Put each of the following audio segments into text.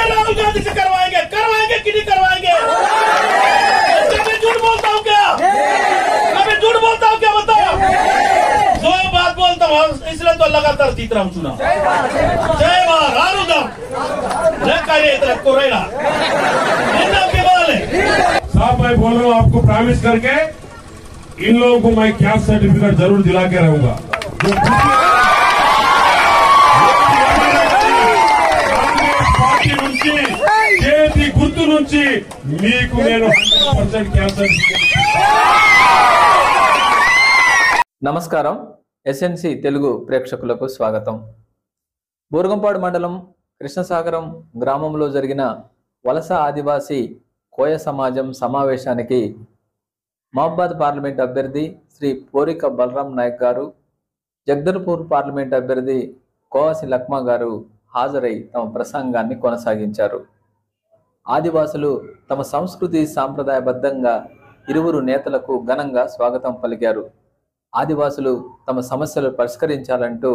राहुल गांधी से करवाएंगे करवाएंगे कि नहीं करवाएंगे? मैं झूठ बोलता हूँ क्या? मैं झूठ बोलता हूँ क्या बताओ? जो बात बोलता हूँ इसलिए तो लगातार जीत रहा हूँ चुनाव। जय साहब मैं बोल रहा हूँ आपको प्रॉमिस करके इन लोगों को मैं कैस्ट सर्टिफिकेट जरूर दिला के रहूंगा। గుర్తు నుంచి మీకు నేను 100% క్యాన్సర్. నమస్కారం. ఎస్ఎన్సి తెలుగు ప్రేక్షకులకు స్వాగతం. బూర్గంపాడు మండలం కృష్ణసాగరం గ్రామంలో జరిగిన వలస ఆదివాసీ కోయ సమాజం సమావేశానికి మహబాద్ పార్లమెంట్ అభ్యర్థి శ్రీ పోరిక బలరాం నాయక్ గారు, జగదల్పూర్ పార్లమెంట్ అభ్యర్థి కోవాసి లక్మా గారు హాజరై తమ ప్రసంగాన్ని కొనసాగించారు. ఆదివాసులు తమ సంస్కృతి సాంప్రదాయబద్ధంగా ఇరువురు నేతలకు ఘనంగా స్వాగతం పలికారు. ఆదివాసులు తమ సమస్యలు పరిష్కరించాలంటూ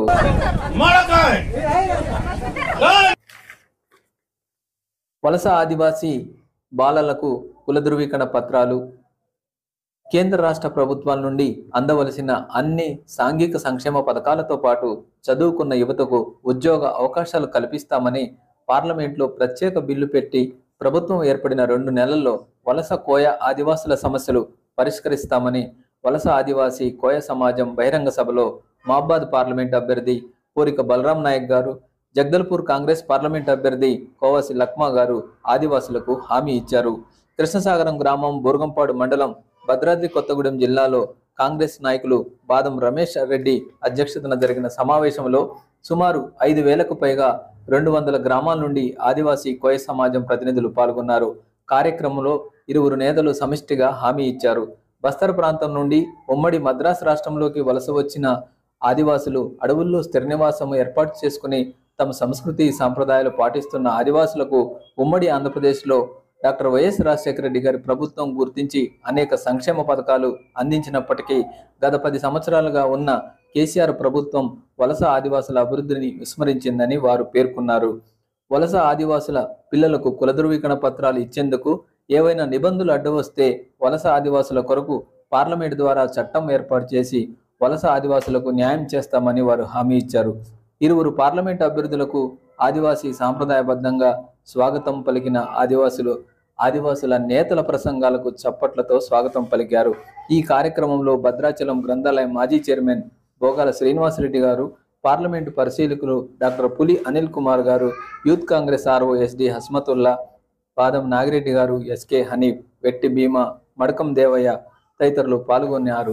వలస ఆదివాసీ బాలలకు కుల ధృవీకరణ పత్రాలు, కేంద్ర రాష్ట్ర ప్రభుత్వాల నుండి అందవలసిన అన్ని సాంఘిక సంక్షేమ పథకాలతో పాటు చదువుకున్న యువతకు ఉద్యోగ అవకాశాలు కల్పిస్తామని పార్లమెంట్లో ప్రత్యేక బిల్లు పెట్టి ప్రభుత్వం ఏర్పడిన 2 నెలల్లో వలస కోయ ఆదివాసుల సమస్యలు పరిష్కరిస్తామని వలస ఆదివాసీ కోయ సమాజం బహిరంగ సభలో మహబాద్ పార్లమెంట్ అభ్యర్థి పోరిక బలరాం నాయక్ గారు, జగదల్పూర్ కాంగ్రెస్ పార్లమెంట్ అభ్యర్థి కోవాసి లక్మా గారు ఆదివాసులకు హామీ ఇచ్చారు. కృష్ణసాగరం గ్రామం బూర్గంపాడు మండలం భద్రాద్రి కొత్తగూడెం జిల్లాలో కాంగ్రెస్ నాయకులు బాదం రమేష్ రెడ్డి అధ్యక్షతన జరిగిన సమావేశంలో సుమారు 5,000కు పైగా 200 గ్రామాల నుండి ఆదివాసీ కోయ సమాజం ప్రతినిధులు పాల్గొన్నారు. కార్యక్రమంలో ఇరువురు నేతలు సమిష్టిగా హామీ ఇచ్చారు. బస్తర్ ప్రాంతం నుండి ఉమ్మడి మద్రాసు రాష్ట్రంలోకి వలస వచ్చిన ఆదివాసులు అడవుల్లో స్థిర నివాసం ఏర్పాటు చేసుకుని తమ సంస్కృతి సాంప్రదాయాలు పాటిస్తున్న ఆదివాసులకు ఉమ్మడి ఆంధ్రప్రదేశ్లో డాక్టర్ వైఎస్ రాజశేఖర రెడ్డి గారి ప్రభుత్వం గుర్తించి అనేక సంక్షేమ పథకాలు అందించినప్పటికీ గత 10 సంవత్సరాలుగా ఉన్న కేసీఆర్ ప్రభుత్వం వలస ఆదివాసుల అభివృద్ధిని విస్మరించిందని వారు పేర్కొన్నారు. వలస ఆదివాసుల పిల్లలకు కుల ధృవీకరణ పత్రాలు ఇచ్చేందుకు ఏవైనా నిబంధనలు అడ్డువస్తే వలస ఆదివాసుల కొరకు పార్లమెంట్ ద్వారా చట్టం ఏర్పాటు చేసి వలస ఆదివాసులకు న్యాయం చేస్తామని వారు హామీ ఇచ్చారు. ఇరువురు పార్లమెంట్ అభ్యర్థులకు ఆదివాసీ సాంప్రదాయబద్ధంగా స్వాగతం పలికిన ఆదివాసుల నేతల ప్రసంగాలకు చప్పట్లతో స్వాగతం పలికారు. ఈ కార్యక్రమంలో భద్రాచలం గ్రంథాలయం మాజీ చైర్మన్ బోగాల శ్రీనివాసరెడ్డి గారు, పార్లమెంటు పరిశీలకులు డాక్టర్ పులి అనిల్ కుమార్ గారు, youth Congress RO SD Hasmathulla, Padam Nagireddy గారు, ఎస్కే హనీఫ్, వెట్టి భీమా, మడకం దేవయ్య తదితరులు పాల్గొన్నారు.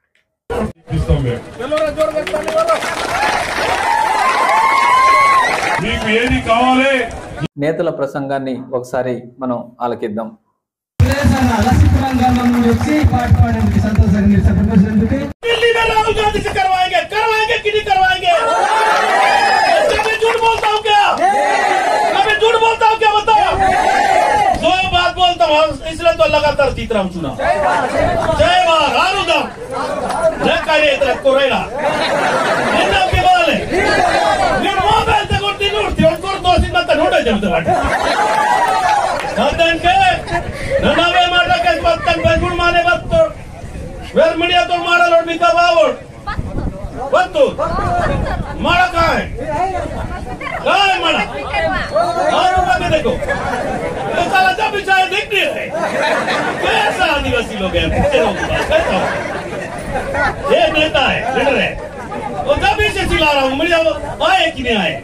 నేతల ప్రసంగాన్ని ఒకసారి మనం ఆలకిద్దాం. दिल्ली में राहुल गांधी से करवाएंगे करवाएंगे कि नहीं करवाएंगे? मैं झूठ बोलता हूँ क्या? मैं झूठ बोलता हूँ क्या बताओ? जो बात बोलता हूँ इसलिए तो लगातार जीत रहा हूँ चुनाव। जय राहुल वेर मीडिया तो मारा लोड बिका बावड़ बत्तू मारा कहाँ है मारा और उनका देखो तो साला जब बिचारे देखते हैं कैसा आदिवासी लोग हैं कैसा ये नेता है लीडर है वो जब से चिल्ला रहा हूँ मीडिया आए कि नहीं आए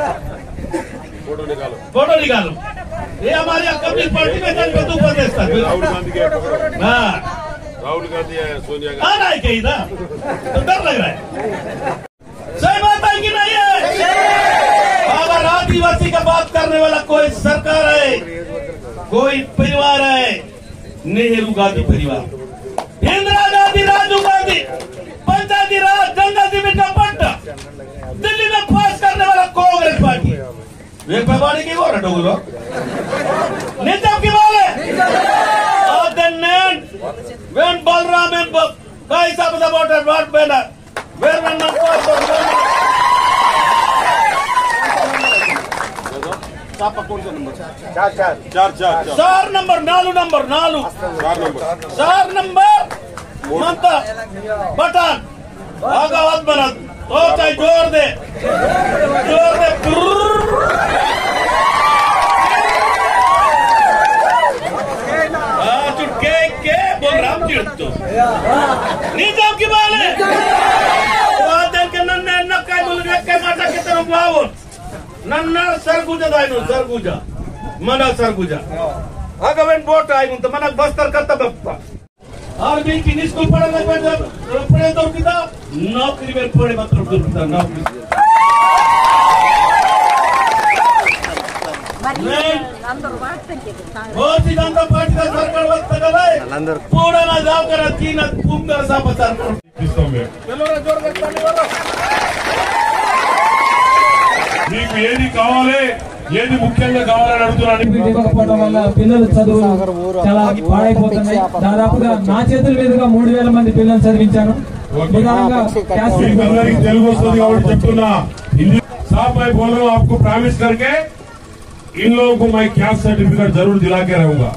फोटो निकालो ये हमारी कम्युनिस्ट पार्टी में उत्तर प्रदेश था हाँ राहुल गांधी है, सोनिया गांधी आना है कहीं ना तो डर लग रहा है। सही बात है कि नहीं है? अगर आदिवासी का बात करने वाला कोई सरकार है, कोई परिवार है, नेहरू गांधी परिवार, इंदिरा गांधी, राजीव गांधी, पंचायती राज, गंगा जी बिरसा पट्टा, दिल्ली में पास करने वाला कांग्रेस पार्टी, वे पैमाने की वो रटो बोलो, नेता की बोले, और then when Balram and guys up about that what better where when not चार नंबर नालू 4 नंबर ममता बटन भागावत बनत तो चाहे जोर दे के बोल राम चिड़तो निजाम की बाले वादल के नन्ने नक्काय बोल नक्काय माता के तरफ बावो नन्ना सरगुजा दाइनो सरगुजा मना सरगुजा अगवेन बोट आई तो मना बस्तर करता बप्पा आर्मी की स्कूल पढ़ने पढ़े तो किता नौकरी में पढ़े मतलब किता नौकरी भारतीय जनता पार्टी का सरकार वक्त गए पूरा ना जाओ कर तीन पूरा सा बता మీకు ఏది కావాలి ఏది ముఖ్యంగా కావాలని అడుగుతున్నాను. ఇవ్వకపోవడం వల్ల పిల్లల చదువులు చాలా పాడైపోతున్నాయి. దాదాపుగా నా చేతుల మీదుగా 3000 మంది పిల్లలు చదివించాను. తెలుగు వస్తుంది కాబట్టి చెప్తున్నా. हिंदी साहब मैं बोल रहा हूँ आपको प्रॉमिस करके इन लोगों को मैं कैस्ट सर्टिफिकेट जरूर दिला के रहूंगा.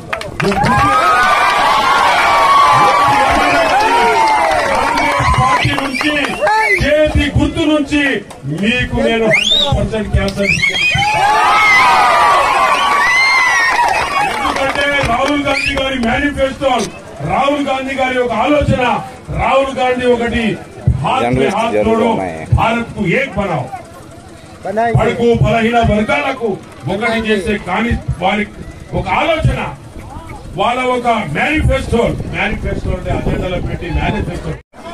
పార్టీ నుంచి చేతి గుర్తు నుంచి మీకు నేను 100% క్యాస్ట్ సర్టిఫికేట్. ఎందుకంటే రాహుల్ గాంధీ గారి మేనిఫెస్టో, రాహుల్ గాంధీ గారి ఒక ఆలోచన, రాహుల్ గాంధీ ఒకటి हाथ में हाथ जोड़ो भारत को एक बनाओ, బడుగు బలహీన వర్గాలకు ఒకటి చేసే కానీ వారి ఒక ఆలోచన, వాళ్ళ ఒక మేనిఫెస్టో అంటే అజెండాలో పెట్టి మేనిఫెస్టో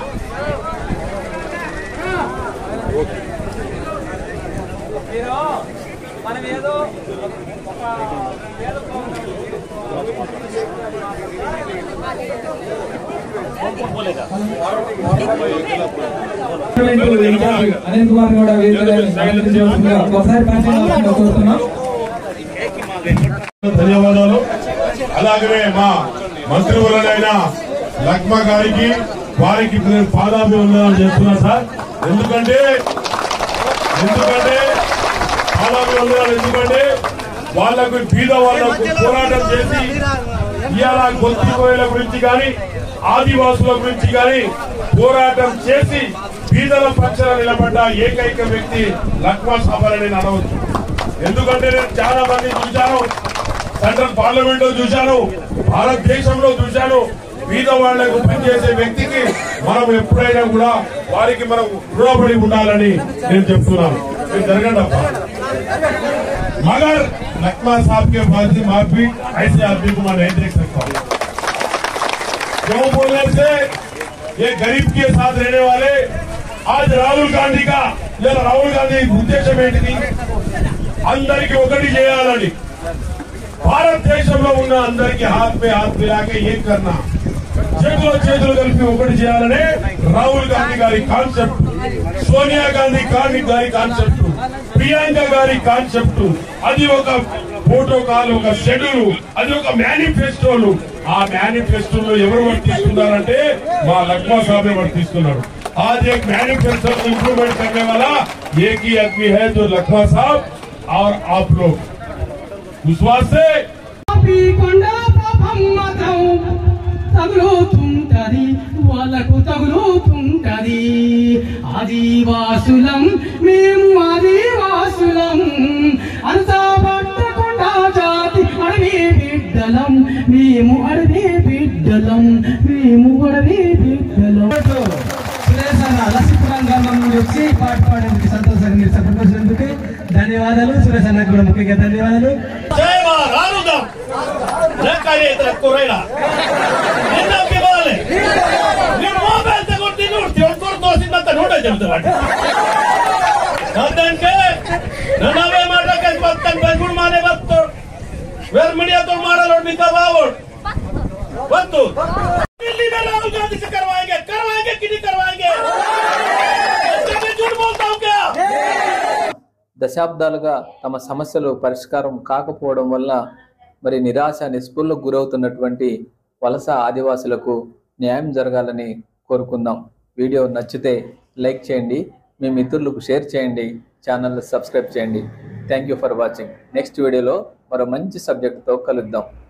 మనం ఏదో అనిల్ కుమార్ గౌడ ధన్యవాదాలు. అలాగే మా మంత్రివర్యులైన లక్మా గారికి వారికి నేను పాదాభివందనాలు చేస్తున్నా సార్. ఎందుకంటే వాళ్లకు బీద వాళ్లకు పోరాటం చేసి ఇవాళ గొంతుకోయల గురించి కానీ ఆదివాసుల గురించి కానీ పోరాటం చేసి బీదల పక్షాన నిలబడ్డ ఏకైక వ్యక్తి లక్మా సాబర్ అని అనవచ్చు. ఎందుకంటే నేను చాలా మంది చూశాను, సెంట్రల్ పార్లమెంట్ లో చూశాను, భారతదేశంలో చూశాను. బీద వాళ్లకు పనిచేసే వ్యక్తికి మనం ఎప్పుడైనా కూడా వారికి మనం రుణపడి ఉండాలని నేను చెప్తున్నాను. జరగండి అబ్బా. मगर लक्मा साहब के बाद माफी ऐसे आदमी को मैं नहीं देख सकता हूँ. क्यों बोलने से ये गरीब के साथ रहने वाले आज राहुल गांधी का उद्देश्य ఏంటిది? అందరికి ఒకటి చేయాలని, భారతదేశంలో ఉన్న అందరికి హాత్ మే హాత్ మిలాకే ఏం కర్నా, చేతులు కలిపి ఒకటి చేయాలనే రాహుల్ గాంధీ గారి కాన్సెప్ట్, సోనియా గాంధీ గారి కాన్సెప్ట్, ప్రియాంక గారి కాన్సెప్ట్. అది ఒక ప్రోటోకాల్, ఒక షెడ్యూల్, అది ఒక మేనిఫెస్టోలు. ఆ మేనిఫెస్టోలో ఎవరు వర్తిస్తున్నారంటే మా లక్మా సాబే వర్తిస్తున్నారు. आज एक मैनिफेस्टो इंप्रूवमेंट करने वाला एक ही आदमी है जो लक्मा साहब और आप लोग. विश्वास से తగులుతుంటది వాళ్ళకు తగులుతుంటది. ఆదివాసులం మేము ఆదివాసులం, అంతబట్టకుండా జాతి అడవి బిడ్డలం మేము, అడవి బిడ్డలం మేము, అడవి బిడ్డలం. సురేష్ అన్న లక్ష్మీపురం గ్రామం నుండి వచ్చి పాట పాడేందుకు సంతోషంగా మీరు సపోర్ట్ చేసినందుకు ధన్యవాదాలు. సురేష్ అన్నకు కూడా ముఖ్యంగా ధన్యవాదాలు. मीडिया तो मारा लोड भी करवाओ दिल्ली में राहुल गांधी से करवाएंगे कि नहीं करवाएंगे? झूठ बोलता हूँ क्या? దశాబ్దాలుగా తమ సమస్యలు పరిష్కారం కాకపోవడం వల్ల మరి నిరాశ నిస్పృహలకు గురవుతున్నటువంటి వలస ఆదివాసులకు న్యాయం జరగాలని కోరుకుందాం. వీడియో నచ్చితే లైక్ చేయండి, మీ మిత్రులకు షేర్ చేయండి, ఛానల్ సబ్స్క్రైబ్ చేయండి. Thank you for watching. Next వీడియోలో మరో మంచి సబ్జెక్ట్తో కలుద్దాం.